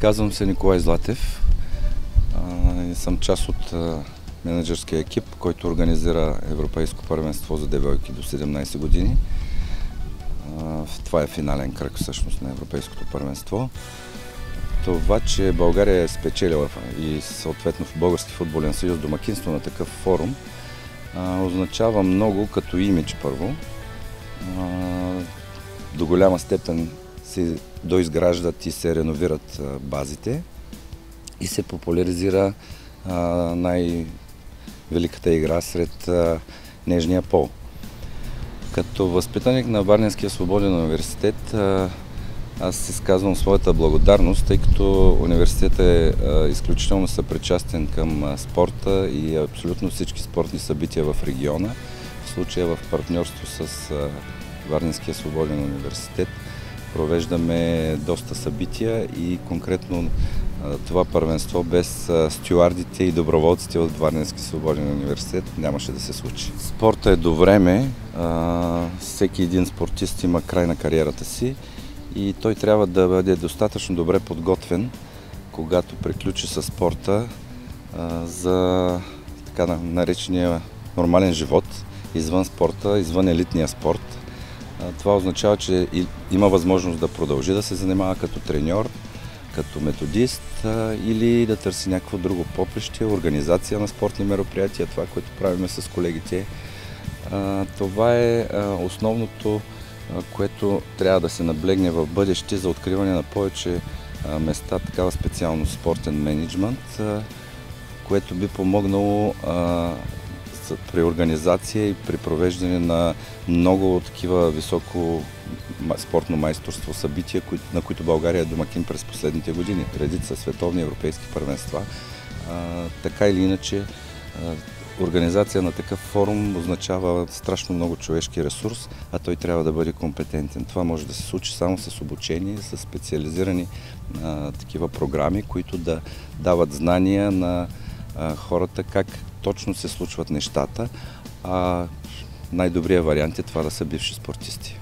Казвам се Николай Златев и съм част от менеджерския екип, който организира Европейско първенство за девойки до 17 години. Това е финален кръг всъщност на Европейското първенство. Това, че България е спечелила и съответно в Български футболен съюз домакинство на такъв форум, означава много като имидж първо. До голяма степен се доизграждат и се реновират базите и се популяризира най-великата игра сред нежния пол. Като възпитаник на Варненския свободен университет, аз изказвам своята благодарност, тъй като университетът е изключително съпричастен към спорта и абсолютно всички спортни събития в региона. В случая в партньорство с Варненския свободен университет провеждаме доста събития и конкретно това първенство без стюардите и доброволците от Варненски свободен университет нямаше да се случи. Спорта е до време, всеки един спортист има край на кариерата си и той трябва да бъде достатъчно добре подготвен, когато приключи със спорта за така наречения нормален живот, извън спорта, извън елитния спорт. Това означава, че има възможност да продължи да се занимава като треньор, като методист или да търси някакво друго поприще, организация на спортни мероприятия, това, което правим с колегите. Това е основното, което трябва да се наблегне в бъдеще за откриване на повече места, такава специалност спортен мениджмънт, което би помогнало при организация и при провеждане на много такива високо спортно майсторство събития, на които България е домакин през последните години. Редица световни европейски първенства. Така или иначе, организация на такъв форум означава страшно много човешки ресурс, а той трябва да бъде компетентен. Това може да се случи само с обучение, с специализирани такива програми, които да дават знания на хората как точно се случват нещата, а най-добрият вариант е това да са бивши спортисти.